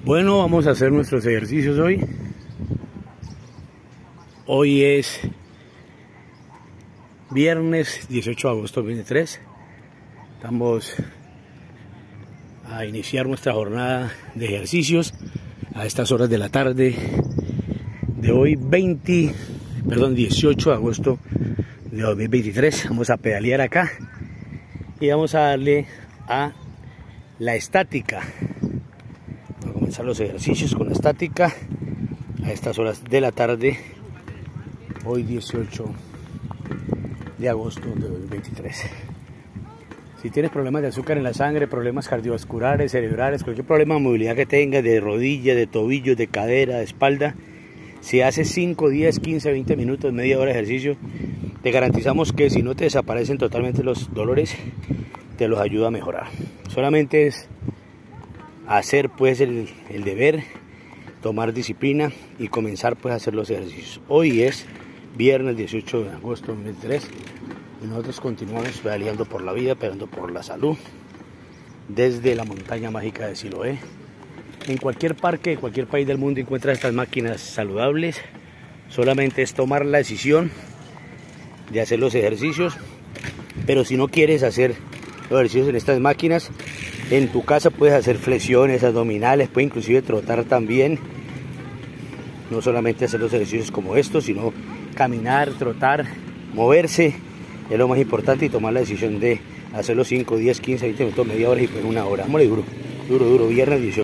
Bueno, vamos a hacer nuestros ejercicios hoy. Hoy es viernes 18 de agosto de 2023. Estamos a iniciar nuestra jornada de ejercicios a estas horas de la tarde de hoy 18 de agosto de 2023. Vamos a pedalear acá y vamos a darle a la estática. Vamos a comenzar los ejercicios con la estática a estas horas de la tarde hoy 18 de agosto de 2023. Si tienes problemas de azúcar en la sangre, problemas cardiovasculares, cerebrales, cualquier problema de movilidad que tengas, de rodilla, de tobillo, de cadera, de espalda, si haces 5, 10, 15, 20 minutos, media hora de ejercicio, te garantizamos que si no te desaparecen totalmente los dolores, te los ayuda a mejorar. Solamente es hacer pues el deber, tomar disciplina y comenzar pues a hacer los ejercicios. Hoy es viernes 18 de agosto de 2023 y nosotros continuamos pedaleando por la vida, pedaleando por la salud desde la montaña mágica de Siloé. En cualquier parque de cualquier país del mundo encuentras estas máquinas saludables. Solamente es tomar la decisión de hacer los ejercicios, pero si no quieres hacer los ejercicios en estas máquinas, en tu casa puedes hacer flexiones, abdominales, puedes inclusive trotar también. No solamente hacer los ejercicios como estos, sino caminar, trotar, moverse, es lo más importante, y tomar la decisión de hacerlo 5, 10, 15, 20 minutos, media hora y por una hora. Vámonos duro, viernes 18.